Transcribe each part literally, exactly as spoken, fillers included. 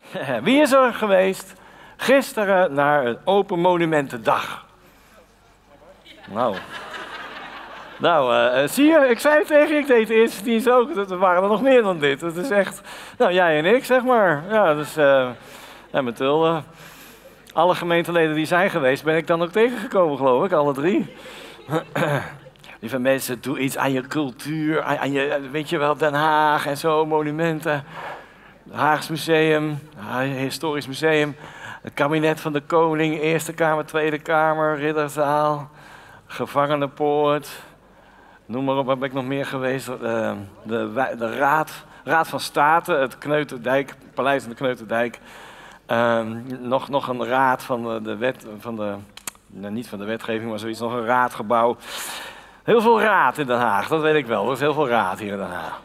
Wie is er geweest gisteren naar een Open Monumentendag? Nou, nou uh, zie je, ik zei het tegen je, ik deed de eerste dienst ook. Er waren er nog meer dan dit. Het is echt, nou jij en ik zeg maar. Ja, dus, uh, ja, met Tulde. Alle gemeenteleden die zijn geweest, ben ik dan ook tegengekomen, geloof ik, alle drie. Lieve mensen, doe iets aan je cultuur, aan, aan je, weet je wel, Den Haag en zo, monumenten. Het Haags Museum, het Historisch Museum, het kabinet van de koning, Eerste Kamer, Tweede Kamer, Ridderzaal, Gevangenenpoort. Noem maar op, waar ben ik nog meer geweest? De, de, de raad, raad van State, het Kneuterdijk, Paleis aan de Kneuterdijk. Um, nog, nog een raad van de, de wet, van de, nou, niet van de wetgeving, maar zoiets, nog een raadgebouw. Heel veel raad in Den Haag, dat weet ik wel. Er is heel veel raad hier in Den Haag.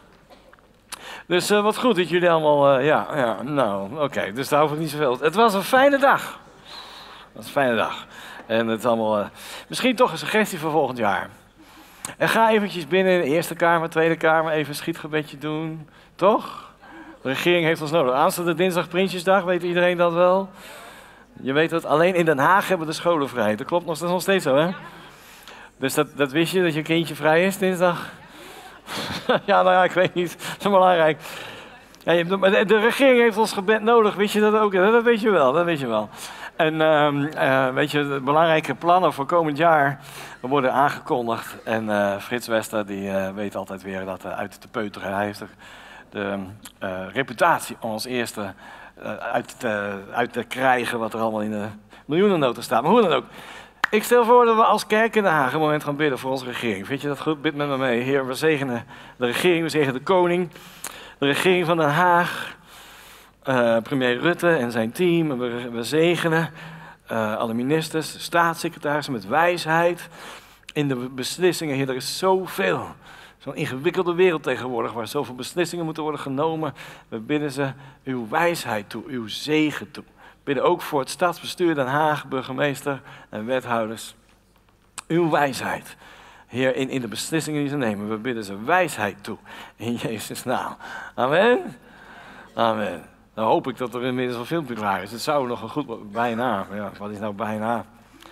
Dus uh, wat goed dat jullie allemaal, uh, ja, ja, nou, oké, okay, dus daar hoef ik niet zoveel. Het was een fijne dag. Het was een fijne dag. En het is allemaal, uh, misschien toch een suggestie voor volgend jaar. En ga eventjes binnen in de Eerste Kamer, Tweede Kamer, even een schietgebedje doen. Toch? De regering heeft ons nodig. Aanstaande dinsdag Prinsjesdag, weet iedereen dat wel? Je weet het, alleen in Den Haag hebben de scholen vrij. Dat klopt nog, dat is nog steeds zo, hè? Dus dat, dat wist je, dat je kindje vrij is dinsdag? Ja, nou ja, ik weet niet. Dat is belangrijk. Ja, de, de regering heeft ons gebed nodig, weet je dat ook? Dat weet je wel, dat weet je wel. En uh, uh, weet je, de belangrijke plannen voor komend jaar worden aangekondigd. En uh, Frits Wester, die uh, weet altijd weer dat uh, uit te peuteren. Hij heeft de, de uh, reputatie om als eerste uh, uit, te, uit te krijgen wat er allemaal in de miljoenennota staat. Maar hoe dan ook. Ik stel voor dat we als kerk in Den Haag een moment gaan bidden voor onze regering. Vind je dat goed? Bid met me mee. Heer, we zegenen de regering, we zegenen de koning, de regering van Den Haag, uh, premier Rutte en zijn team. We, we zegenen uh, alle ministers, staatssecretarissen met wijsheid in de beslissingen. Heer, er is zoveel, zo'n ingewikkelde wereld tegenwoordig waar zoveel beslissingen moeten worden genomen. We bidden ze uw wijsheid toe, uw zegen toe. Bidden ook voor het stadsbestuur Den Haag, burgemeester en wethouders. Uw wijsheid, Heer, in, in de beslissingen die ze nemen. We bidden ze wijsheid toe, in Jezus' naam. Amen. Amen. Dan hoop ik dat er inmiddels een filmpje klaar is. Het zou nog een goed... Bijna. Ja, wat is nou bijna?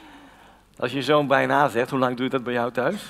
Als je zo'n bijna zegt, hoe lang duurt dat bij jou thuis?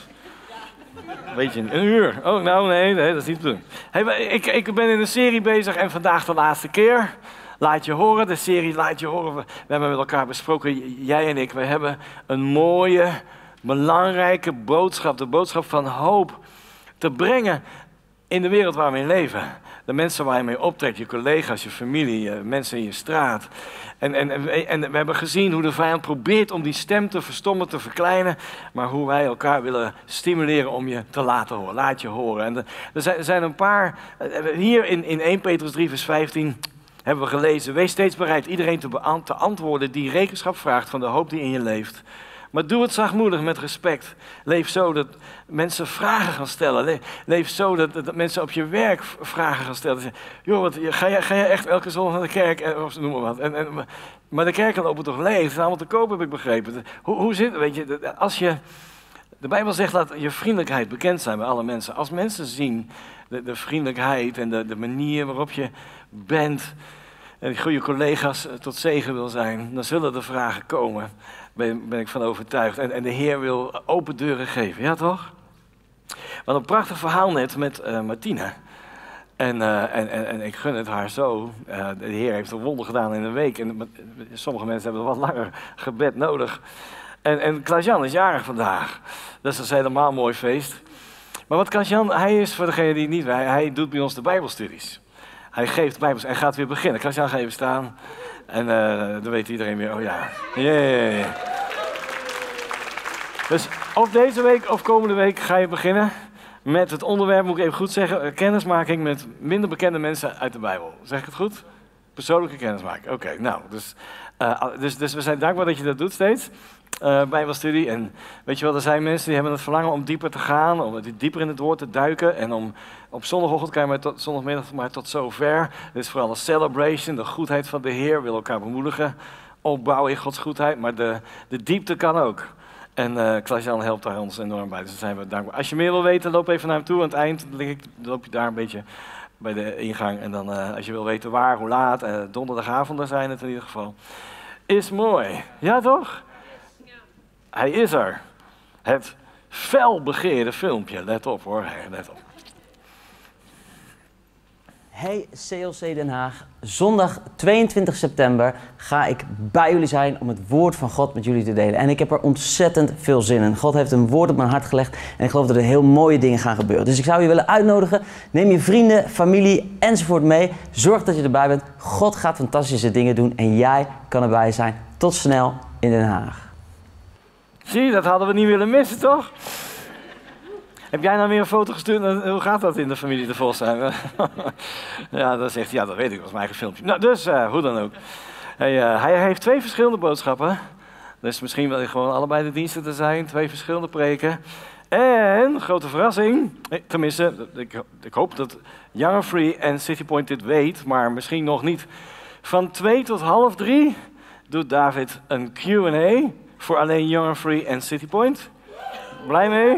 Weet je, een uur. Oh, nou nee, nee dat is niet te doen. Hey, ik, ik ben in een serie bezig en vandaag de laatste keer... Laat je horen, de serie Laat je horen. We hebben met elkaar besproken, jij en ik. We hebben een mooie, belangrijke boodschap. De boodschap van hoop te brengen in de wereld waar we in leven. De mensen waar je mee optrekt, je collega's, je familie, je mensen in je straat. En, en, en, en we hebben gezien hoe de vijand probeert om die stem te verstommen, te verkleinen. Maar hoe wij elkaar willen stimuleren om je te laten horen. Laat je horen. En de, er, zijn, er zijn een paar, hier in, in Eerste Petrus drie vers vijftien... hebben we gelezen, wees steeds bereid iedereen te, beant- te antwoorden die rekenschap vraagt van de hoop die in je leeft. Maar doe het zachtmoedig met respect. Leef zo dat mensen vragen gaan stellen. Le- leef zo dat, dat mensen op je werk vragen gaan stellen. Zeg, joh, wat, ga, jij, ga jij echt elke zondag naar de kerk? En, of noem maar wat. En, en, maar de kerken lopen toch leeg? Het is allemaal te koop, heb ik begrepen. Hoe, hoe zit het? Weet je, als je... De Bijbel zegt laat je vriendelijkheid bekend zijn bij alle mensen. Als mensen zien de, de vriendelijkheid en de, de manier waarop je bent... en goede collega's tot zegen wil zijn, dan zullen er vragen komen. Ben, ben ik van overtuigd. En, en de Heer wil open deuren geven, ja toch? Wat een prachtig verhaal net met uh, Martina. En, uh, en, en, en ik gun het haar zo. Uh, de Heer heeft een wonder gedaan in een week. En sommige mensen hebben wat langer gebed nodig. En, en Klaas-Jan is jarig vandaag. Dus dat is een helemaal mooi feest. Maar wat Klaas-Jan, hij is voor degene die het niet weet, hij, hij doet bij ons de Bijbelstudies. Hij geeft Bijbels en gaat weer beginnen. Klaas-Jan ga even staan. En uh, dan weet iedereen weer, oh ja. Yeah, yeah. Dus of deze week of komende week ga je beginnen met het onderwerp, moet ik even goed zeggen, kennismaking met minder bekende mensen uit de Bijbel. Zeg ik het goed? Persoonlijke kennismaking. Oké, okay, nou, dus, uh, dus, dus we zijn dankbaar dat je dat doet steeds. Uh, Bijbelstudie. En weet je wel, er zijn mensen die hebben het verlangen om dieper te gaan, om dieper in het woord te duiken. En om op zondagochtend kan je maar tot zondagmiddag maar tot zover. Dit is vooral een celebration, de goedheid van de Heer, wil elkaar bemoedigen, opbouwen in Gods goedheid. Maar de, de diepte kan ook. En uh, Klaas-Jan helpt daar ons enorm bij, dus daar zijn we dankbaar. Als je meer wil weten, loop even naar hem toe. Aan het eind loop je daar een beetje bij de ingang. En dan, uh, als je wil weten waar, hoe laat, uh, donderdagavonden zijn het in ieder geval. Is mooi. Ja, toch? Ja. Hij is er. Het felbegeerde filmpje. Let op hoor, let op. Hey C L C Den Haag, zondag tweeëntwintig september ga ik bij jullie zijn om het woord van God met jullie te delen. En ik heb er ontzettend veel zin in. God heeft een woord op mijn hart gelegd en ik geloof dat er heel mooie dingen gaan gebeuren. Dus ik zou je willen uitnodigen, neem je vrienden, familie enzovoort mee. Zorg dat je erbij bent. God gaat fantastische dingen doen en jij kan erbij zijn. Tot snel in Den Haag. Zie je, dat hadden we niet willen missen, toch? Heb jij nou weer een foto gestuurd? Hoe gaat dat in de familie de Vos zijn? Ja, dan zegt hij, ja, dat weet ik, dat was mijn eigen filmpje. Nou, dus, uh, hoe dan ook. Hij, uh, hij heeft twee verschillende boodschappen. Dus misschien wil je gewoon allebei de diensten te zijn. Twee verschillende preken. En, grote verrassing, tenminste, ik, ik hoop dat Young Free en City Point dit weet, maar misschien nog niet. Van twee tot half drie doet David een Q en A voor alleen Young Free en City Point. Blij mee?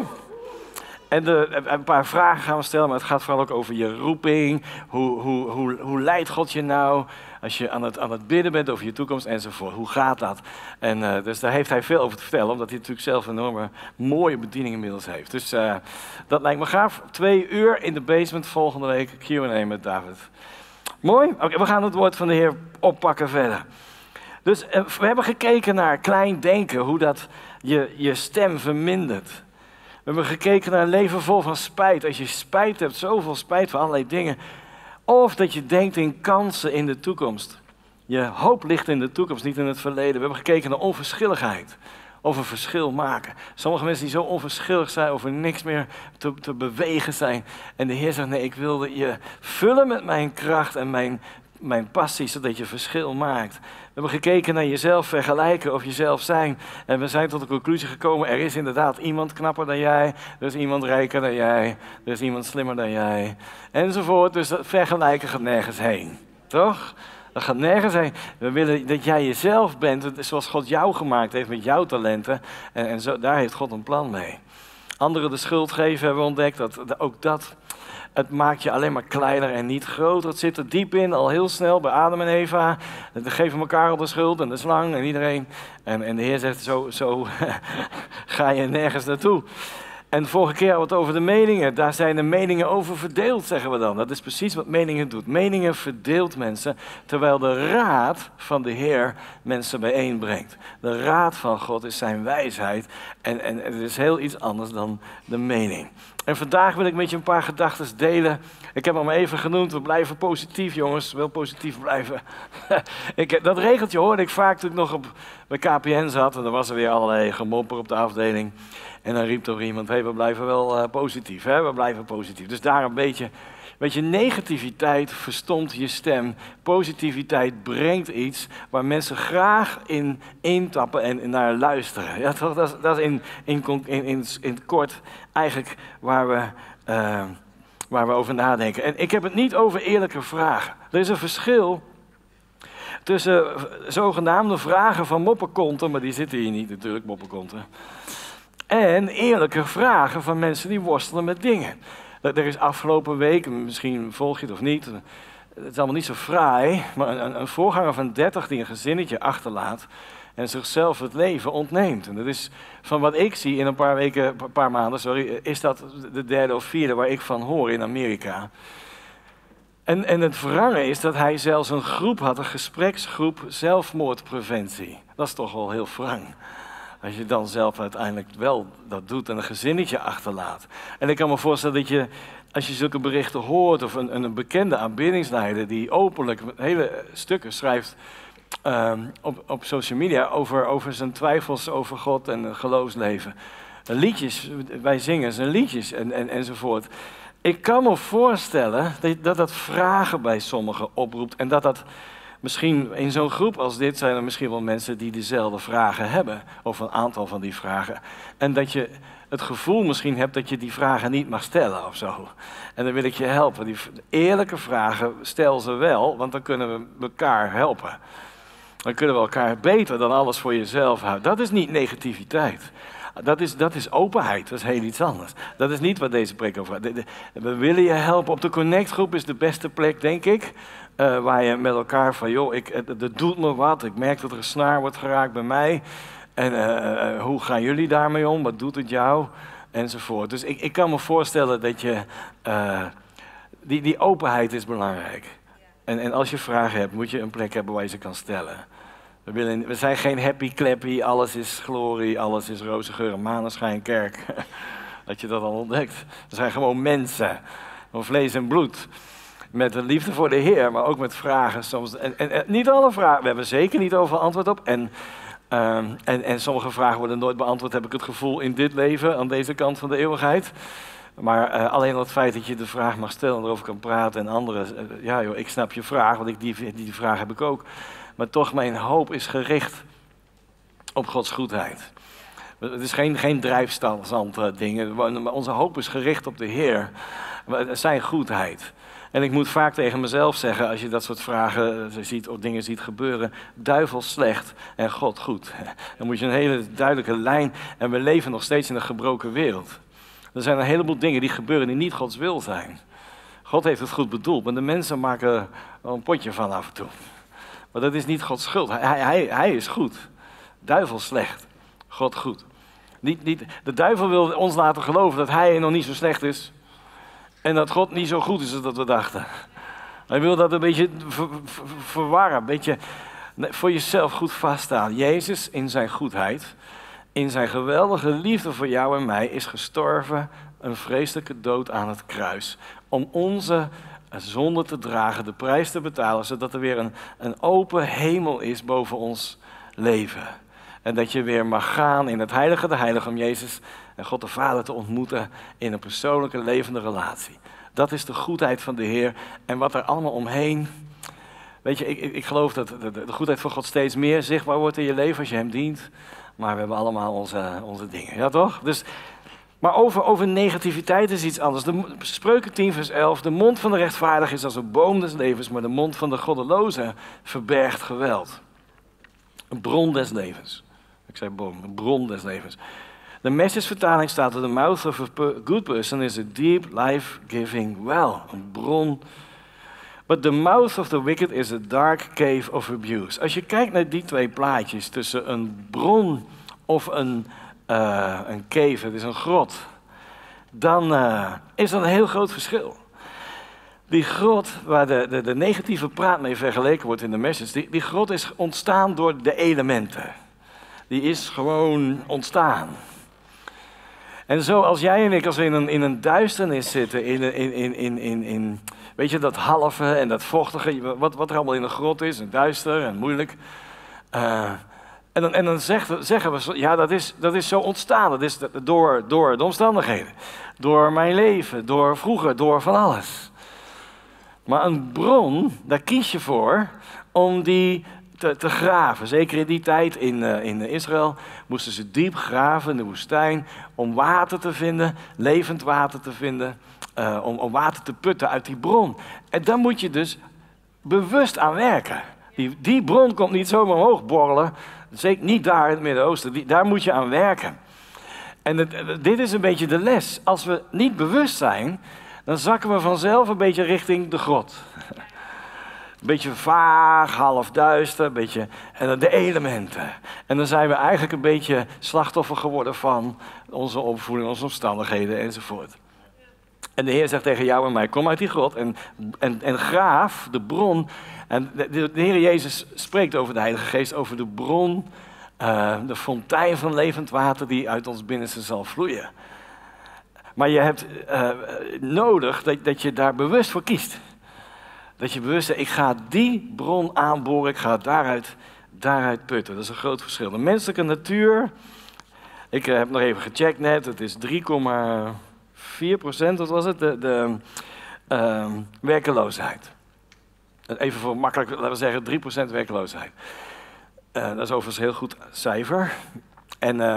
En de, een paar vragen gaan we stellen, maar het gaat vooral ook over je roeping. Hoe, hoe, hoe, hoe leidt God je nou als je aan het, aan het bidden bent over je toekomst enzovoort. Hoe gaat dat? En uh, dus daar heeft hij veel over te vertellen, omdat hij natuurlijk zelf een enorme mooie bediening inmiddels heeft. Dus uh, dat lijkt me gaaf. Twee uur in de basement volgende week, Q en A met David. Mooi? Oké, okay, we gaan het woord van de Heer oppakken verder. Dus uh, we hebben gekeken naar klein denken, hoe dat je, je stem vermindert. We hebben gekeken naar een leven vol van spijt. Als je spijt hebt, zoveel spijt van allerlei dingen. Of dat je denkt in kansen in de toekomst. Je hoop ligt in de toekomst, niet in het verleden. We hebben gekeken naar onverschilligheid. Of een verschil maken. Sommige mensen die zo onverschillig zijn, over niks meer te, te bewegen zijn. En de Heer zegt, nee, ik wilde je vullen met mijn kracht en mijn, mijn passie, zodat je verschil maakt. We hebben gekeken naar jezelf vergelijken of jezelf zijn. En we zijn tot de conclusie gekomen, er is inderdaad iemand knapper dan jij. Er is iemand rijker dan jij. Er is iemand slimmer dan jij. Enzovoort. Dus dat vergelijken gaat nergens heen. Toch? Dat gaat nergens heen. We willen dat jij jezelf bent, zoals God jou gemaakt heeft met jouw talenten. En, en zo, daar heeft God een plan mee. Anderen de schuld geven hebben we ontdekt. Dat, dat, ook dat... Het maakt je alleen maar kleiner en niet groter. Het zit er diep in, al heel snel bij Adam en Eva. Ze geven elkaar al de schuld en de slang en iedereen. En, en de Heer zegt, zo, zo ga je nergens naartoe. En vorige keer hadden we het over de meningen. Daar zijn de meningen over verdeeld, zeggen we dan. Dat is precies wat meningen doet. Meningen verdeelt mensen, terwijl de raad van de Heer mensen bijeenbrengt. De raad van God is zijn wijsheid. En, en het is heel iets anders dan de mening. En vandaag wil ik met je een paar gedachten delen. Ik heb hem even genoemd, we blijven positief jongens, wel positief blijven. ik, dat regeltje hoorde ik vaak toen ik nog op, bij K P N zat. En dan was er weer allerlei gemopper op de afdeling. En dan riep toch iemand, hé, hey, we blijven wel uh, positief, hè? We blijven positief. Dus daar een beetje, beetje negativiteit verstomt je stem. Positiviteit brengt iets waar mensen graag in intappen en naar luisteren. Ja, toch? Dat is, dat is in, in, in, in, in het kort eigenlijk waar we, uh, waar we over nadenken. En ik heb het niet over eerlijke vragen. Er is een verschil tussen zogenaamde vragen van mopperkonten, maar die zitten hier niet natuurlijk, mopperkonten. En eerlijke vragen van mensen die worstelen met dingen. Er is afgelopen week, misschien volg je het of niet, het is allemaal niet zo fraai, maar een, een voorganger van dertig die een gezinnetje achterlaat en zichzelf het leven ontneemt. En dat is van wat ik zie in een paar weken, een paar maanden, sorry, is dat de derde of vierde waar ik van hoor in Amerika. En, en het wrange is dat hij zelfs een groep had, een gespreksgroep zelfmoordpreventie. Dat is toch wel heel wrang. Als je dan zelf uiteindelijk wel dat doet en een gezinnetje achterlaat. En ik kan me voorstellen dat je, als je zulke berichten hoort, of een, een bekende aanbiddingsleider die openlijk hele stukken schrijft um, op, op social media over, over zijn twijfels over God en geloofsleven. Liedjes, wij zingen zijn liedjes en, en, enzovoort. Ik kan me voorstellen dat, dat dat vragen bij sommigen oproept en dat dat... Misschien in zo'n groep als dit zijn er misschien wel mensen die dezelfde vragen hebben. Of een aantal van die vragen. En dat je het gevoel misschien hebt dat je die vragen niet mag stellen of zo. En dan wil ik je helpen. Die eerlijke vragen, stel ze wel, want dan kunnen we elkaar helpen. Dan kunnen we elkaar beter dan alles voor jezelf houden. Dat is niet negativiteit. Dat is, dat is openheid, dat is heel iets anders. Dat is niet wat deze preek over gaat. De- de- We willen je helpen. Op de connectgroep is de beste plek, denk ik. Uh, waar je met elkaar van, joh, ik, het, het doet me wat. Ik merk dat er een snaar wordt geraakt bij mij. En uh, uh, hoe gaan jullie daarmee om? Wat doet het jou? Enzovoort. Dus ik, ik kan me voorstellen dat je... Uh, die, die openheid is belangrijk. En, en als je vragen hebt, moet je een plek hebben waar je ze kan stellen. We, willen, we zijn geen happy clappy, alles is glorie, alles is roze geur en maneschijn kerk. Dat je dat al ontdekt. We zijn gewoon mensen, van vlees en bloed. Met een liefde voor de Heer, maar ook met vragen soms. En, en, en niet alle vragen, we hebben zeker niet overal antwoord op. En, um, en, en sommige vragen worden nooit beantwoord, heb ik het gevoel, in dit leven, aan deze kant van de eeuwigheid. Maar uh, alleen al het feit dat je de vraag mag stellen en erover kan praten en anderen... Uh, ja joh, ik snap je vraag, want ik, die, die, die vraag heb ik ook. Maar toch, mijn hoop is gericht op Gods goedheid. Het is geen, geen drijfstand uh, dingen. Maar onze hoop is gericht op de Heer. Zijn goedheid. En ik moet vaak tegen mezelf zeggen, als je dat soort vragen uh, ziet of dingen ziet gebeuren... duivel slecht en God goed. Dan moet je een hele duidelijke lijn... En we leven nog steeds in een gebroken wereld. Er zijn een heleboel dingen die gebeuren die niet Gods wil zijn. God heeft het goed bedoeld, maar de mensen maken er een potje van af en toe. Maar dat is niet Gods schuld. Hij, hij, hij is goed. Duivel slecht. God goed. Niet, niet, de duivel wil ons laten geloven dat hij nog niet zo slecht is. En dat God niet zo goed is als dat we dachten. Hij wil dat een beetje ver, ver, verwarren. Een beetje voor jezelf goed vaststaan. Jezus in zijn goedheid, in zijn geweldige liefde voor jou en mij, is gestorven een vreselijke dood aan het kruis. Om onze zonde te dragen, de prijs te betalen, zodat er weer een, een open hemel is boven ons leven. En dat je weer mag gaan in het heilige de heilige om Jezus en God de Vader te ontmoeten in een persoonlijke levende relatie. Dat is de goedheid van de Heer. En wat er allemaal omheen... Weet je, ik, ik, ik geloof dat de, de goedheid van God steeds meer zichtbaar wordt in je leven als je hem dient. Maar we hebben allemaal onze, onze dingen, ja toch? Dus, maar over, over negativiteit is iets anders. De, Spreuken tien vers elf, de mond van de rechtvaardige is als een boom des levens, maar de mond van de goddeloze verbergt geweld. Een bron des levens. Ik zei boom, een bron des levens. De Message-vertaling staat er: the mouth of a good person is a deep, life-giving well. Een bron. But the mouth of the wicked is a dark cave of abuse. Als je kijkt naar die twee plaatjes tussen een bron of een, uh, een cave, het is een grot, dan uh, is er een heel groot verschil. Die grot waar de, de, de negatieve praat mee vergeleken wordt in de Message, die, die grot is ontstaan door de elementen. Die is gewoon ontstaan. En zo als jij en ik, als we in een, in een duisternis zitten, in, in, in, in, in, in weet je, dat halve en dat vochtige, wat, wat er allemaal in een grot is, en duister en moeilijk. Uh, en dan, en dan zeggen, zeggen we, ja, dat is, dat is zo ontstaan. Dat is door, door de omstandigheden, door mijn leven, door vroeger, door van alles. Maar een bron, daar kies je voor om die te, te graven. Zeker in die tijd in, uh, in Israël moesten ze diep graven in de woestijn om water te vinden, levend water te vinden. Uh, om, om water te putten uit die bron. En daar moet je dus bewust aan werken. Die, die bron komt niet zomaar omhoog borrelen. Zeker niet daar in het Midden-Oosten. Die, daar moet je aan werken. En het, dit is een beetje de les. Als we niet bewust zijn, dan zakken we vanzelf een beetje richting de grot. Een beetje vaag, half duister, een beetje, en dan de elementen. En dan zijn we eigenlijk een beetje slachtoffer geworden van onze opvoeding, onze omstandigheden enzovoort. En de Heer zegt tegen jou en mij, kom uit die grot en, en, en graaf de bron. En de, de, de Heer Jezus spreekt over de Heilige Geest, over de bron, uh, de fontein van levend water die uit ons binnenste zal vloeien. Maar je hebt uh, nodig dat, dat je daar bewust voor kiest. Dat je bewust zegt, ik ga die bron aanboren, ik ga daaruit, daaruit putten. Dat is een groot verschil. De menselijke natuur, ik uh, heb nog even gecheckt net, het is drie komma vier procent, wat was het, de, de uh, werkeloosheid. Even voor makkelijk, laten we zeggen, drie procent werkeloosheid. Uh, dat is overigens een heel goed cijfer. En uh,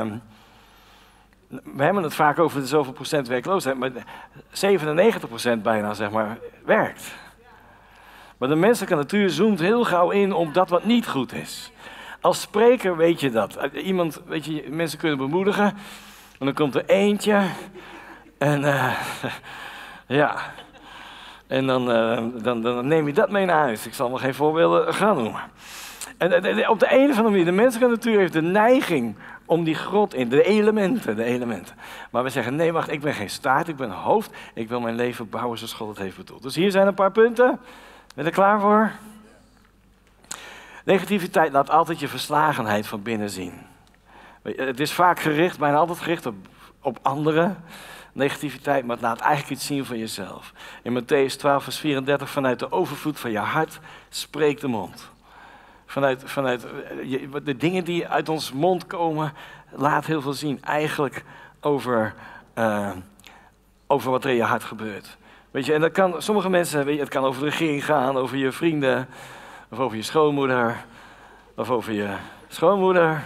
we hebben het vaak over de zoveel procent werkloosheid, maar zevenennegentig procent bijna, zeg maar, werkt. Maar de menselijke natuur zoomt heel gauw in op dat wat niet goed is. Als spreker weet je dat. Iemand, weet je, mensen kunnen bemoedigen. En dan komt er eentje. En uh, ja. En dan, uh, dan, dan neem je dat mee naar huis. Ik zal nog geen voorbeelden gaan noemen. En de, de, op de een of andere manier, de menselijke natuur heeft de neiging om die grot in, de elementen, de elementen. Maar we zeggen, nee wacht, ik ben geen staart, ik ben een hoofd. Ik wil mijn leven bouwen zoals God het heeft bedoeld. Dus hier zijn een paar punten. Ben je er klaar voor? Negativiteit laat altijd je verslagenheid van binnen zien. Het is vaak gericht, bijna altijd gericht op, op anderen. Negativiteit, maar het laat eigenlijk iets zien van jezelf. In Mattheüs twaalf, vers vierendertig, vanuit de overvloed van je hart spreekt de mond. Vanuit, vanuit de dingen die uit ons mond komen, laat heel veel zien. Eigenlijk over, uh, over wat er in je hart gebeurt. Weet je, en dat kan, sommige mensen, weet je, het kan over de regering gaan, over je vrienden, of over je schoonmoeder, of over je schoonmoeder.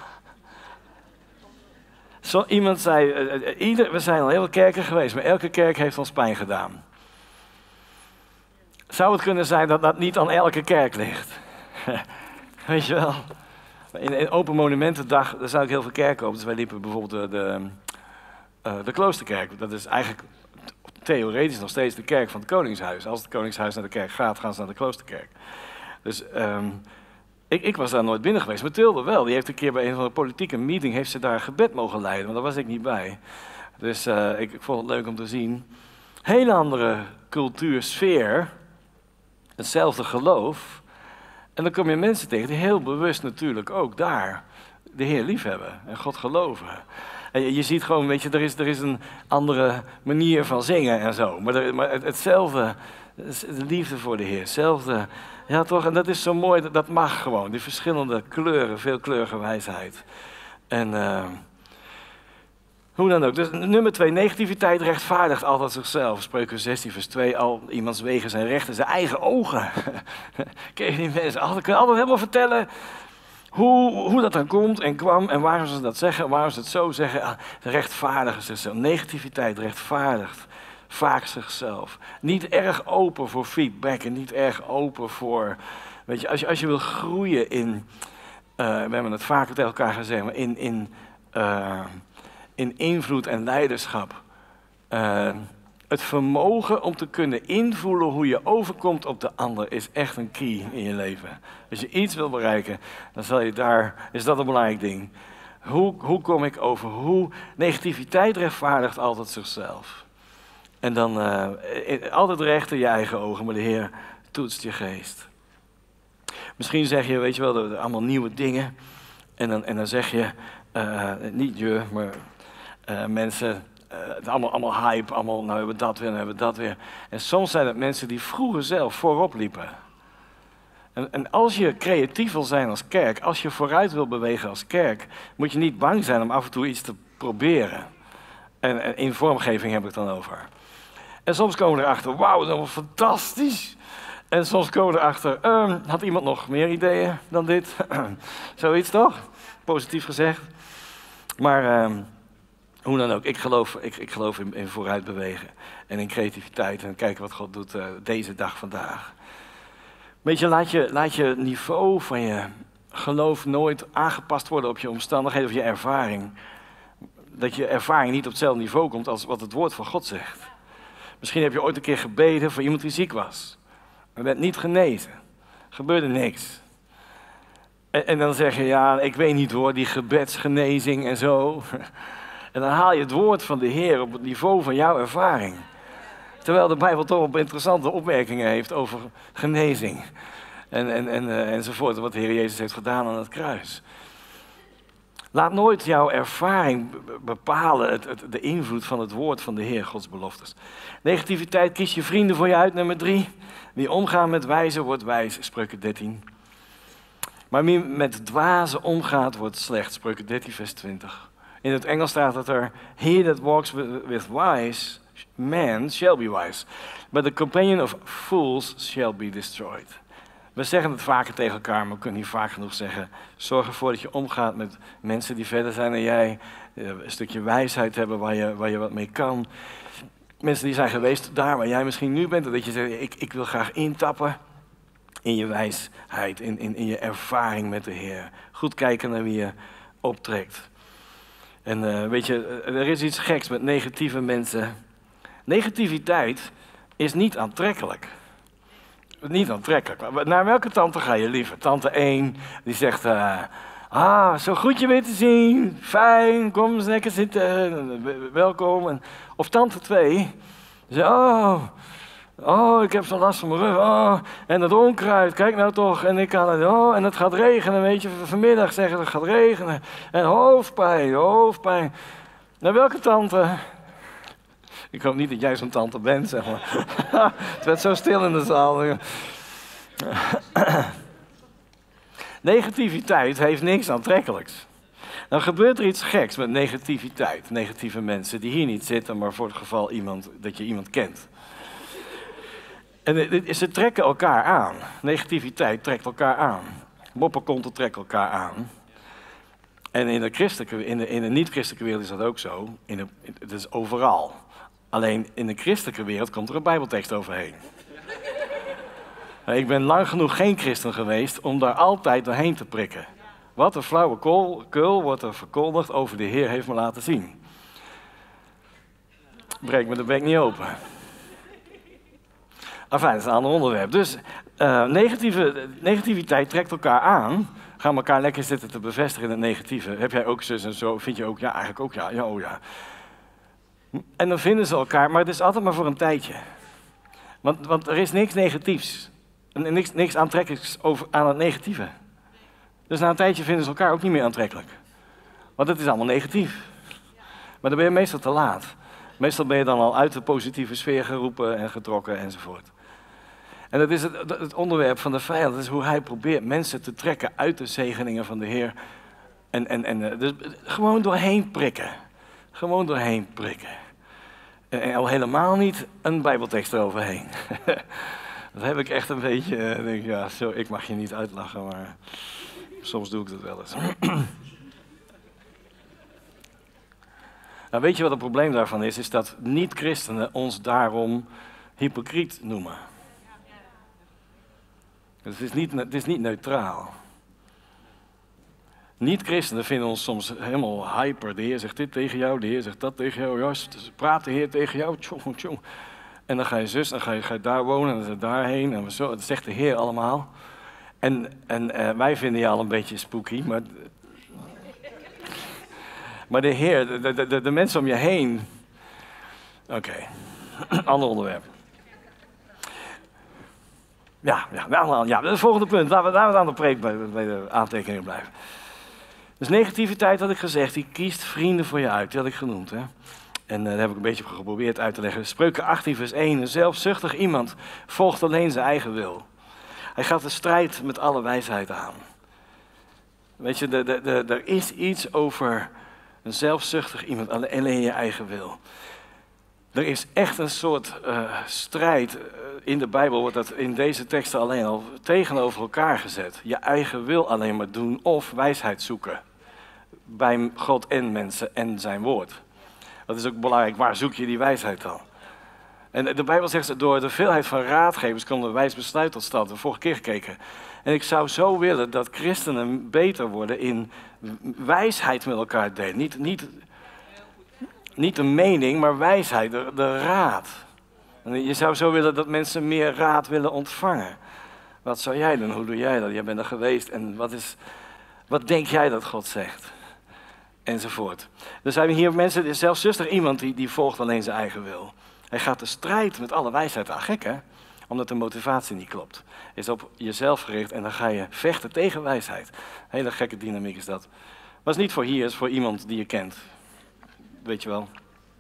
Zo, iemand zei, uh, ieder, we zijn al heel veel kerken geweest, maar elke kerk heeft ons pijn gedaan. Zou het kunnen zijn dat dat niet aan elke kerk ligt? Weet je wel? In een Open Monumentendag, daar zou ik heel veel kerken op. Dus wij liepen bijvoorbeeld de, de, uh, de Kloosterkerk. Dat is eigenlijk theoretisch nog steeds de kerk van het Koningshuis. Als het Koningshuis naar de kerk gaat, gaan ze naar de Kloosterkerk. Dus um, ik, ik was daar nooit binnen geweest. Mathilde wel. Die heeft een keer bij een van de politieke meeting heeft ze daar een gebed mogen leiden. Maar daar was ik niet bij. Dus uh, ik, ik vond het leuk om te zien. Hele andere cultuur, sfeer. Hetzelfde geloof. En dan kom je mensen tegen die heel bewust natuurlijk ook daar de Heer liefhebben en God geloven. En je, je ziet gewoon, weet je, er is, er is een andere manier van zingen en zo. Maar, er, maar het, hetzelfde, de liefde voor de Heer, hetzelfde. Ja toch, en dat is zo mooi, dat, dat mag gewoon. Die verschillende kleuren, veelkleurige wijsheid. En uh, hoe dan ook. Dus nummer twee, negativiteit rechtvaardigt altijd zichzelf. Spreuken zestien vers twee, al iemands wegen zijn recht in zijn eigen ogen. Ken je die mensen? Altijd, kunnen altijd helemaal vertellen hoe, hoe dat dan komt en kwam en waarom ze dat zeggen, waarom ze het zo zeggen. Ah, rechtvaardigen zichzelf. Negativiteit rechtvaardigt vaak zichzelf. Niet erg open voor feedback en niet erg open voor... Weet je, als je, als je wil groeien in... Uh, we hebben het vaker tegen elkaar gezegd, maar in... in uh, in invloed en leiderschap. Uh, het vermogen om te kunnen invoelen hoe je overkomt op de ander is echt een key in je leven. Als je iets wil bereiken, dan zal je daar, is dat een belangrijk ding. Hoe, hoe kom ik over? Hoe negativiteit rechtvaardigt altijd zichzelf. En dan uh, altijd recht in je eigen ogen, maar de Heer toetst je geest. Misschien zeg je, weet je wel, er, er allemaal nieuwe dingen. En dan, en dan zeg je, uh, niet je, maar... Uh, mensen, uh, het allemaal, allemaal hype, allemaal, nou hebben we dat weer, nou hebben we dat weer. En soms zijn het mensen die vroeger zelf voorop liepen. En, en als je creatief wil zijn als kerk, als je vooruit wil bewegen als kerk, moet je niet bang zijn om af en toe iets te proberen. En, en in vormgeving heb ik het dan over. En soms komen we erachter, wauw, dat was fantastisch. En soms komen we erachter, uh, had iemand nog meer ideeën dan dit? Zoiets toch? Positief gezegd. Maar... Uh, Hoe dan ook, ik geloof, ik, ik geloof in, in vooruit bewegen en in creativiteit en kijken wat God doet uh, deze dag vandaag. Weet je, laat je, laat je niveau van je geloof nooit aangepast worden op je omstandigheden of je ervaring. Dat je ervaring niet op hetzelfde niveau komt als wat het woord van God zegt. Misschien heb je ooit een keer gebeden voor iemand die ziek was. Maar werd niet genezen. Gebeurde niks. En, en dan zeg je, ja, ik weet niet hoor, die gebedsgenezing en zo... En dan haal je het woord van de Heer op het niveau van jouw ervaring. Terwijl de Bijbel toch op interessante opmerkingen heeft over genezing. En, en, en, uh, enzovoort, wat de Heer Jezus heeft gedaan aan het kruis. Laat nooit jouw ervaring bepalen het, het, de invloed van het woord van de Heer, Gods beloftes. Negativiteit, kies je vrienden voor je uit, nummer drie. Wie omgaan met wijzen wordt wijs, Spreuken dertien. Maar wie met dwazen omgaat wordt slecht, Spreuken dertien vers twintig. In het Engels staat dat er, he that walks with, with wise men shall be wise, but the companion of fools shall be destroyed. We zeggen het vaker tegen elkaar, maar we kunnen niet vaak genoeg zeggen. Zorg ervoor dat je omgaat met mensen die verder zijn dan jij, een stukje wijsheid hebben waar je, waar je wat mee kan. Mensen die zijn geweest daar waar jij misschien nu bent, dat je zegt, ik, ik wil graag intappen in je wijsheid, in, in, in je ervaring met de Heer. Goed kijken naar wie je optrekt. En uh, weet je, er is iets geks met negatieve mensen. Negativiteit is niet aantrekkelijk. Niet aantrekkelijk. Naar welke tante ga je liever? Tante één, die zegt... Uh, ah, zo goed je weer te zien. Fijn, kom eens lekker zitten. Welkom. En, of tante twee, die zegt... Oh, oh, ik heb zo'n last van mijn rug. Oh, en dat onkruid, kijk nou toch. En ik kan het... Oh, en het gaat regenen, weet je. Vanmiddag zeggen het gaat regenen. En hoofdpijn, hoofdpijn. Naar welke tante... Ik hoop niet dat jij zo'n tante bent, zeg maar. Het werd zo stil in de zaal. Negativiteit heeft niks aantrekkelijks. Dan gebeurt er iets geks met negativiteit. Negatieve mensen die hier niet zitten, maar voor het geval iemand, dat je iemand kent. En ze trekken elkaar aan. Negativiteit trekt elkaar aan. Mopperkonten trekken elkaar aan. En in de, christelijke, in de, in de niet-christelijke wereld is dat ook zo. In de, het is overal. Alleen in de christelijke wereld komt er een bijbeltekst overheen. Ik ben lang genoeg geen christen geweest om daar altijd doorheen te prikken. Wat een flauwekul wordt er verkondigd over de Heer heeft me laten zien. Breek me de bek niet open. Enfin, dat is een ander onderwerp. Dus uh, negatieve, negativiteit trekt elkaar aan. Gaan elkaar lekker zitten te bevestigen in het negatieve. Heb jij ook zus en zo? Vind je ook? Ja, eigenlijk ook ja. Ja, oh ja. En dan vinden ze elkaar, maar het is altijd maar voor een tijdje. Want, want er is niks negatiefs. En niks, niks aantrekkelijks over, aan het negatieve. Dus na een tijdje vinden ze elkaar ook niet meer aantrekkelijk. Want het is allemaal negatief. Maar dan ben je meestal te laat. Meestal ben je dan al uit de positieve sfeer geroepen en getrokken enzovoort. En dat is het, het onderwerp van de vijand. Dat is hoe hij probeert mensen te trekken uit de zegeningen van de Heer. En, en, en dus gewoon doorheen prikken. Gewoon doorheen prikken. En al helemaal niet een bijbeltekst eroverheen. Dat heb ik echt een beetje, ik denk, ja, zo, ik mag je niet uitlachen, maar soms doe ik dat wel eens. Nou, weet je wat het probleem daarvan is? Is dat niet-christenen ons daarom hypocriet noemen. Het is niet, het is niet neutraal. Niet-christenen vinden ons soms helemaal hyper. De Heer zegt dit tegen jou, de Heer zegt dat tegen jou. Ja, praat de Heer tegen jou, tjong, tjong. En dan ga je zus, dan ga je, ga je daar wonen, en dan ga je daarheen. En zo, dat zegt de Heer allemaal. En, en uh, wij vinden je al een beetje spooky, maar... Maar de Heer, de, de, de, de mensen om je heen... Oké, okay. Ander onderwerp. Ja, ja, ja, ja, het volgende punt. Laten we, laten we aan de preek bij, bij de aantekeningen blijven. Dus negativiteit had ik gezegd, die kiest vrienden voor je uit. Die had ik genoemd, hè. En uh, daar heb ik een beetje geprobeerd uit te leggen. Spreuken achttien vers één. Een zelfzuchtig iemand volgt alleen zijn eigen wil. Hij gaat de strijd met alle wijsheid aan. Weet je, er is iets over een zelfzuchtig iemand, alleen je eigen wil. Er is echt een soort uh, strijd. In de Bijbel wordt dat in deze teksten alleen al tegenover elkaar gezet. Je eigen wil alleen maar doen of wijsheid zoeken. Bij God en mensen en zijn woord. Dat is ook belangrijk. Waar zoek je die wijsheid dan? En de Bijbel zegt, door de veelheid van raadgevers komt een wijs besluit tot stand. We hebben vorige keer gekeken. En ik zou zo willen dat christenen beter worden in wijsheid met elkaar delen. Niet, niet, niet de mening, maar wijsheid, de, de raad. En je zou zo willen dat mensen meer raad willen ontvangen. Wat zou jij doen? Hoe doe jij dat? Jij bent er geweest. En wat, is, wat denk jij dat God zegt? Enzovoort. Er zijn hier mensen, zelfs zuster iemand die, die volgt alleen zijn eigen wil. Hij gaat de strijd met alle wijsheid aan. Gek, hè? Omdat de motivatie niet klopt. Is op jezelf gericht en dan ga je vechten tegen wijsheid. Hele gekke dynamiek is dat. Maar is niet voor hier, is voor iemand die je kent. Weet je wel.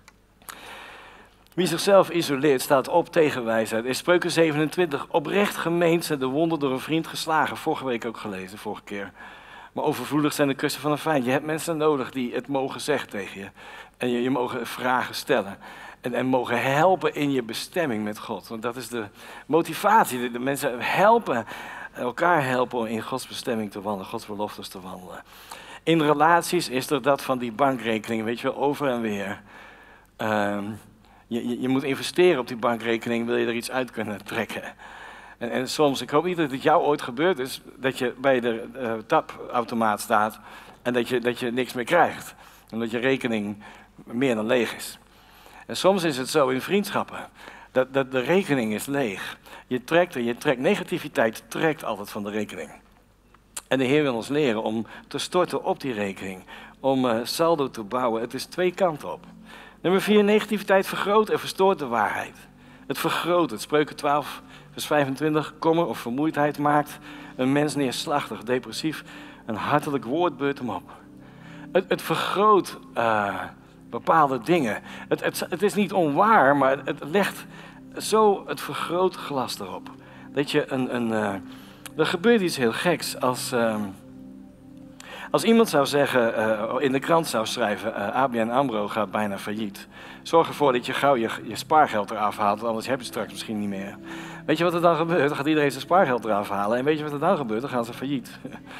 Wie zichzelf isoleert, staat op tegen wijsheid. In Spreuken zevenentwintig, oprecht gemeend zijn de wonden door een vriend geslagen. Vorige week ook gelezen, vorige keer. Maar overvloedig zijn de kussen van een vijand. Je hebt mensen nodig die het mogen zeggen tegen je. En je, je mogen vragen stellen. En, en mogen helpen in je bestemming met God. Want dat is de motivatie. De, de mensen helpen, elkaar helpen om in Gods bestemming te wandelen. Gods beloftes te wandelen. In relaties is er dat van die bankrekening, weet je wel, over en weer. Um, je, je, je moet investeren op die bankrekening, wil je er iets uit kunnen trekken. En, en soms, ik hoop niet dat het jou ooit gebeurd is, dat je bij de uh, tapautomaat staat en dat je, dat je niks meer krijgt. Omdat je rekening meer dan leeg is. En soms is het zo in vriendschappen, dat, dat de rekening is leeg. Je trekt er, je trekt, negativiteit trekt altijd van de rekening. En de Heer wil ons leren om te storten op die rekening, om uh, saldo te bouwen. Het is twee kanten op. Nummer vier, negativiteit vergroot en verstoort de waarheid. Het vergroot het. Spreuken twaalf, vers vijfentwintig. Kommer of vermoeidheid maakt een mens neerslachtig, depressief. Een hartelijk woord beurt hem op. Het, het vergroot uh, bepaalde dingen. Het, het, het is niet onwaar, maar het legt zo het vergrootglas erop. Dat je een... een uh, er gebeurt iets heel geks als... Uh, Als iemand zou zeggen, uh, in de krant zou schrijven, uh, A B N AMRO gaat bijna failliet. Zorg ervoor dat je gauw je, je spaargeld eraf haalt, want anders heb je het straks misschien niet meer. Weet je wat er dan gebeurt? Dan gaat iedereen zijn spaargeld eraf halen. En weet je wat er dan gebeurt? Dan gaan ze failliet.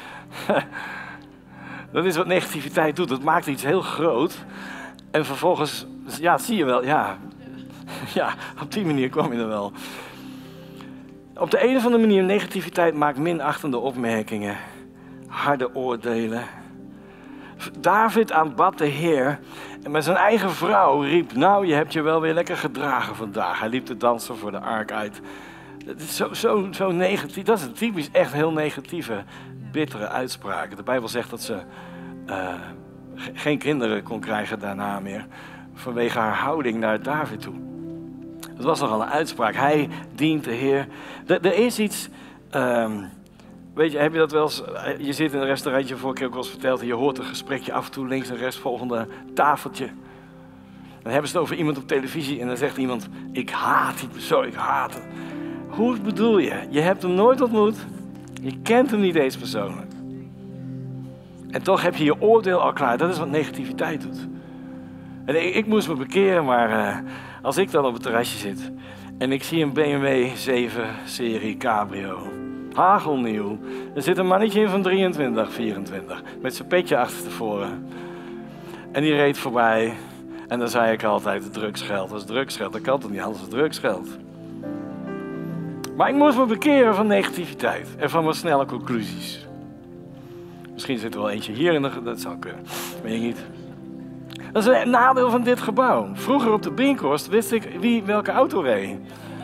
Dat is wat negativiteit doet. Het maakt iets heel groot. En vervolgens, ja, zie je wel, ja. Ja, op die manier kwam je er wel. Op de een of andere manier, negativiteit maakt minachtende opmerkingen. Harde oordelen. David aanbad de Heer en met zijn eigen vrouw riep, nou, je hebt je wel weer lekker gedragen vandaag. Hij liep te dansen voor de ark uit. Dat is zo, zo, zo negatief. Dat is een typisch echt heel negatieve, bittere uitspraak. De Bijbel zegt dat ze uh, geen kinderen kon krijgen daarna meer, vanwege haar houding naar David toe. Dat was nogal een uitspraak. Hij dient de Heer. Er, er is iets... Um, Weet je, heb je dat wel eens, je zit in een restaurantje, vorige keer ook wel eens verteld, en je hoort een gesprekje af en toe links en rechts volgende tafeltje. Dan hebben ze het over iemand op televisie en dan zegt iemand, ik haat die persoon, ik haat hem. Hoe bedoel je? Je hebt hem nooit ontmoet, je kent hem niet eens persoonlijk. En toch heb je je oordeel al klaar, dat is wat negativiteit doet. En ik, ik moest me bekeren, maar uh, als ik dan op het terrasje zit en ik zie een B M W zeven serie Cabrio... Hagelnieuw. Er zit een mannetje in van drieëntwintig, vierentwintig. Met zijn petje achterstevoren. En die reed voorbij. En dan zei ik altijd, drugsgeld, dat is drugsgeld. Dat kan toch niet, anders is drugsgeld. Maar ik moest me bekeren van negativiteit. En van mijn snelle conclusies. Misschien zit er wel eentje hier in de... Dat zou kunnen. Weet ik niet. Dat is een nadeel van dit gebouw. Vroeger op de Binkhorst wist ik wie welke auto reed.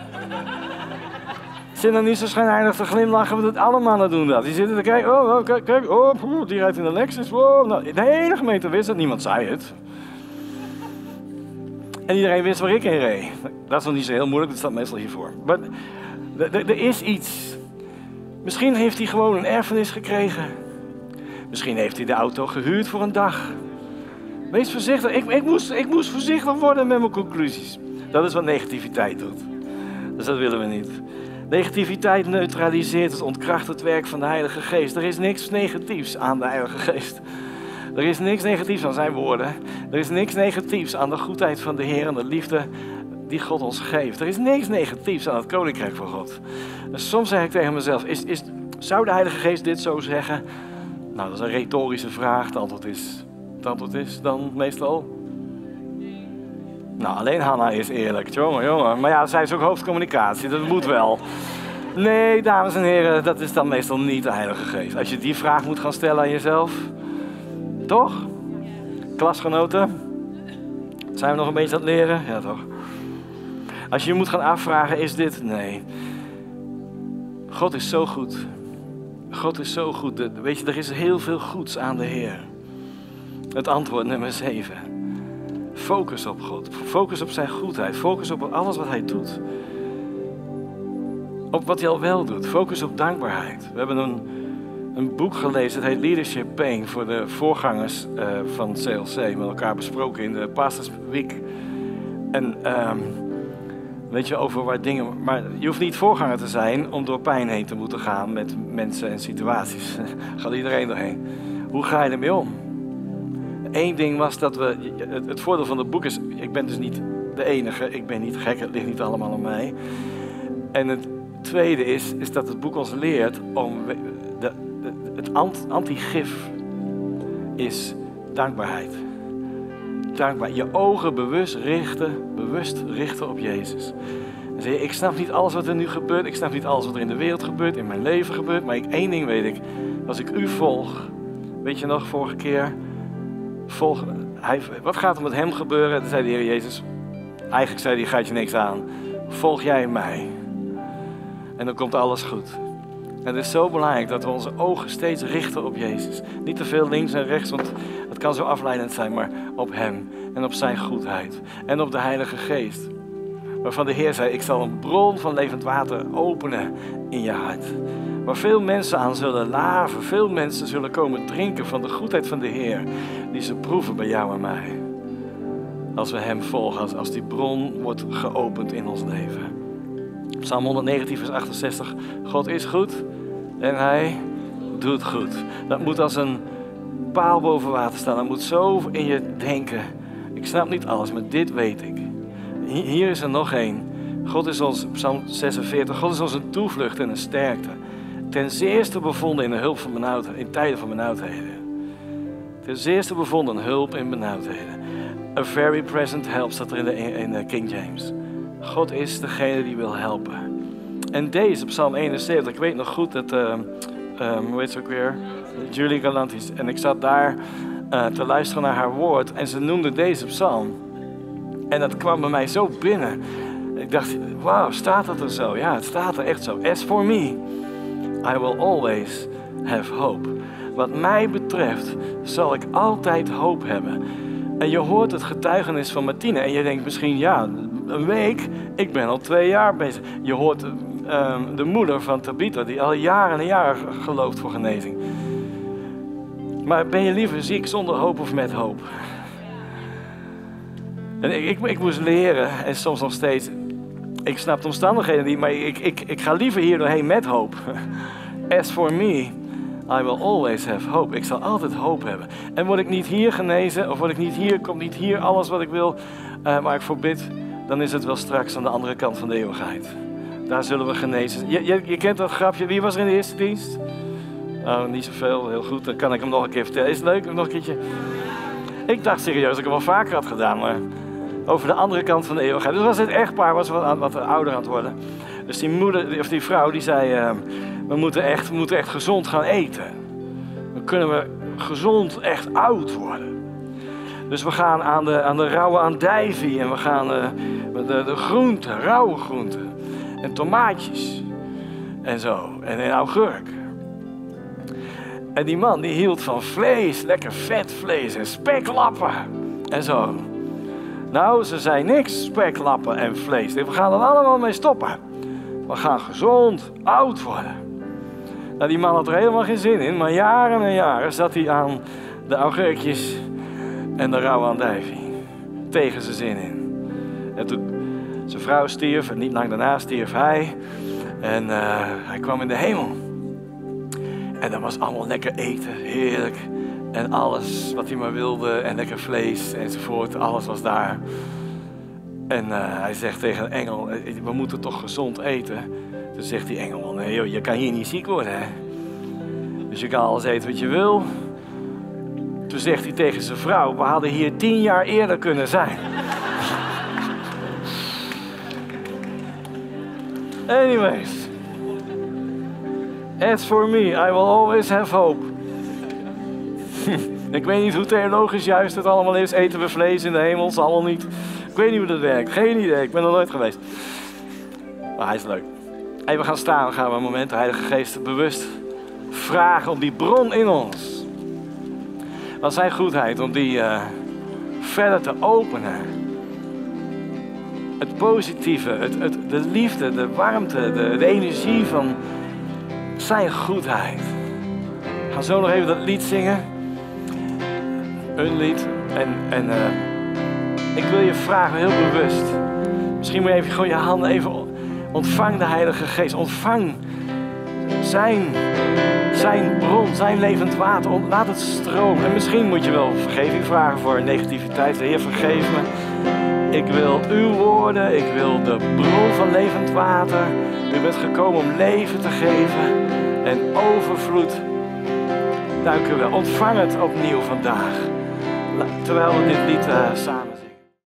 Zit dan niet zo schijnheilig te glimlachen, want alle mannen doen dat. Die zitten te kijken, oh, oh kijk, kijk, oh, die rijdt in de Lexus. Oh, nou, de hele gemeente wist het, niemand zei het. En iedereen wist waar ik in reed. Dat is nog niet zo heel moeilijk, dat staat meestal hiervoor. Maar er is iets. Misschien heeft hij gewoon een erfenis gekregen. Misschien heeft hij de auto gehuurd voor een dag. Wees voorzichtig, ik, ik, moest, ik moest voorzichtig worden met mijn conclusies. Dat is wat negativiteit doet. Dus dat willen we niet. Negativiteit neutraliseert, het ontkracht het werk van de Heilige Geest. Er is niks negatiefs aan de Heilige Geest. Er is niks negatiefs aan zijn woorden. Er is niks negatiefs aan de goedheid van de Heer en de liefde die God ons geeft. Er is niks negatiefs aan het Koninkrijk van God. Dus soms zeg ik tegen mezelf, is, is, zou de Heilige Geest dit zo zeggen? Nou, dat is een retorische vraag. Het antwoord is, het antwoord is dan meestal... Nou, alleen Hanna is eerlijk. Jongen, jongen. Maar ja, zij is ook hoofdcommunicatie. Dat moet wel. Nee, dames en heren, dat is dan meestal niet de Heilige Geest. Als je die vraag moet gaan stellen aan jezelf. Toch? Klasgenoten? Zijn we nog een beetje aan het leren? Ja, toch? Als je je moet gaan afvragen, is dit? Nee. God is zo goed. God is zo goed. Weet je, er is heel veel goeds aan de Heer. Het antwoord nummer zeven. Focus op God. Focus op zijn goedheid. Focus op alles wat hij doet. Op wat hij al wel doet. Focus op dankbaarheid. We hebben een, een boek gelezen. Het heet Leadership Pain. Voor de voorgangers uh, van C L C. Met elkaar besproken in de Pastors Week. En um, weet je, over waar dingen... Maar je hoeft niet voorganger te zijn om door pijn heen te moeten gaan met mensen en situaties. Gaat iedereen doorheen. Hoe ga je ermee om? Eén ding was dat we... Het, het voordeel van het boek is... Ik ben dus niet de enige. Ik ben niet gek. Het ligt niet allemaal aan mij. En het tweede is, is dat het boek ons leert om... De, de, het ant, antigif is dankbaarheid. Dankbaar. Je ogen bewust richten, bewust richten op Jezus. En zei, ik snap niet alles wat er nu gebeurt. Ik snap niet alles wat er in de wereld gebeurt, in mijn leven gebeurt. Maar ik, één ding weet ik. Als ik u volg, weet je nog, vorige keer, volg, hij, wat gaat er met hem gebeuren? Toen zei de Heer Jezus, eigenlijk zei hij, gaat je niks aan. Volg jij mij. En dan komt alles goed. En het is zo belangrijk dat we onze ogen steeds richten op Jezus. Niet te veel links en rechts, want het kan zo afleidend zijn, maar op Hem en op Zijn goedheid. En op de Heilige Geest. Waarvan de Heer zei, ik zal een bron van levend water openen in je hart. Waar veel mensen aan zullen laven, veel mensen zullen komen drinken van de goedheid van de Heer. Die ze proeven bij jou en mij. Als we Hem volgen, als, als die bron wordt geopend in ons leven. Psalm honderdnegentien vers achtenzestig. God is goed en Hij doet goed. Dat moet als een paal boven water staan. Dat moet zo in je denken. Ik snap niet alles, maar dit weet ik. Hier is er nog één. God is ons, Psalm zesenveertig, God is ons een toevlucht en een sterkte. Ten zeerste bevonden in de hulp van benauwdheden, in tijden van benauwdheden. Ten zeerste bevonden hulp in benauwdheden. A very present help staat er in de, in de King James. God is degene die wil helpen. En deze, Psalm eenenzeventig, ik weet nog goed dat, uh, um, hoe heet ze ook weer? Julie Galantis. En ik zat daar uh, te luisteren naar haar woord en ze noemde deze psalm. En dat kwam bij mij zo binnen. Ik dacht, wauw, staat dat er zo? Ja, het staat er echt zo. As for me, I will always have hope. Wat mij betreft zal ik altijd hoop hebben. En je hoort het getuigenis van Martine en je denkt misschien, ja, een week, ik ben al twee jaar bezig. Je hoort uh, de moeder van Tabitha, die al jaren en jaren gelooft voor genezing. Maar ben je liever ziek zonder hoop of met hoop? En ik, ik, ik moest leren, en soms nog steeds, ik snap de omstandigheden niet, maar ik, ik, ik ga liever hier doorheen met hoop. As for me, I will always have hope. Ik zal altijd hoop hebben. En word ik niet hier genezen, of word ik niet hier, komt niet hier alles wat ik wil, uh, waar ik voor bid, dan is het wel straks aan de andere kant van de eeuwigheid. Daar zullen we genezen. Je, je, je kent dat grapje, wie was er in de eerste dienst? Oh, niet zoveel, heel goed, dan kan ik hem nog een keer vertellen. Is het leuk? Nog een keertje? Ik dacht serieus dat ik hem wel vaker had gedaan, maar over de andere kant van de eeuwigheid. Dus was het echtpaar, was wat, wat ouder aan het worden. Dus die moeder, of die vrouw, die zei, uh, we moeten echt, we moeten echt gezond gaan eten. Dan kunnen we gezond echt oud worden. Dus we gaan aan de, aan de rauwe andijvie en we gaan uh, de, de groenten, rauwe groenten. En tomaatjes. En zo. En een augurk. En die man die hield van vlees, lekker vet vlees en speklappen. En zo. Nou, ze zei niks, speklappen en vlees. We gaan er allemaal mee stoppen. We gaan gezond, oud worden. Nou, die man had er helemaal geen zin in, maar jaren en jaren zat hij aan de augurkjes en de rauwe andijvie. Tegen zijn zin in. En toen zijn vrouw stierf en niet lang daarna stierf hij. En uh, hij kwam in de hemel. En dat was allemaal lekker eten, heerlijk. En alles wat hij maar wilde en lekker vlees enzovoort, alles was daar. En uh, hij zegt tegen een engel, we moeten toch gezond eten. Toen zegt die engel, nee joh, je kan hier niet ziek worden hè. Dus je kan alles eten wat je wil. Toen zegt hij tegen zijn vrouw, we hadden hier tien jaar eerder kunnen zijn. Anyways. As for me, I will always have hope. Ik weet niet hoe theologisch juist het allemaal is. Eten we vlees in de hemel? Zal wel niet. Ik weet niet hoe dat werkt. Geen idee. Ik ben er nooit geweest. Maar hij is leuk. En we gaan staan. We gaan een moment de Heilige Geest bewust vragen om die bron in ons. Van zijn goedheid. Om die uh, verder te openen. Het positieve. Het, het, de liefde. De warmte. De, de energie van zijn goedheid. We gaan zo nog even dat lied zingen. Een lied. En, en uh, ik wil je vragen, heel bewust. Misschien moet je even gewoon je handen even... Ontvang de Heilige Geest. Ontvang zijn, zijn bron, zijn levend water. Laat het stromen. En misschien moet je wel vergeving vragen voor negativiteit. Heer, vergeef me. Ik wil uw woorden. Ik wil de bron van levend water. U bent gekomen om leven te geven. En overvloed. Dank u wel. Ontvang het opnieuw vandaag. Terwijl we dit lied uh, samen...